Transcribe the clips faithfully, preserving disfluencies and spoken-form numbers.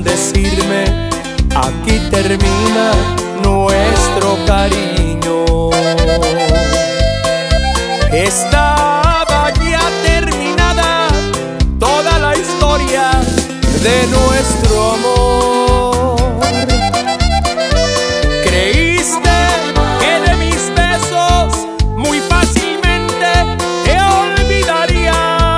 con decirme: aquí termina nuestro cariño. Estaba ya terminada toda la historia de nuestro amor. Creíste que de mis besos muy fácilmente te olvidarías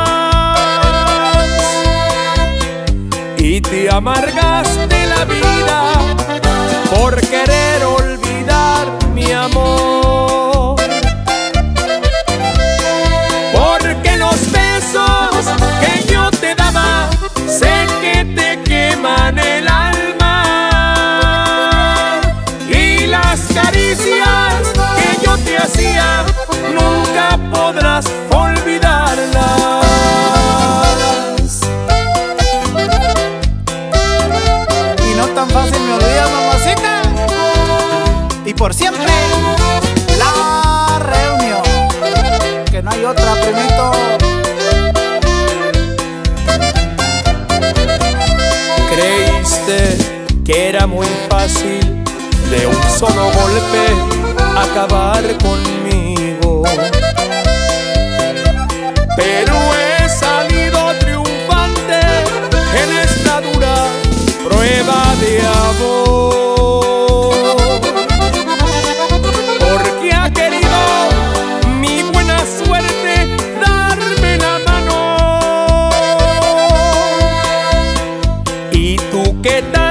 y te amargaste la vida por querer olvidar mi amor. Porque los besos que yo te daba sé que te queman el alma, y las caricias que yo te hacía nunca podrás olvidarlas. Y no tan fácil me olvidas, mamacita. Y por siempre la reunión, que no hay otra, primito. Creíste que era muy fácil de un solo golpe acabar conmigo, pero he salido triunfante en esta dura prueba de amor, porque ha querido mi buena suerte darme la mano. ¿Y tú qué tal?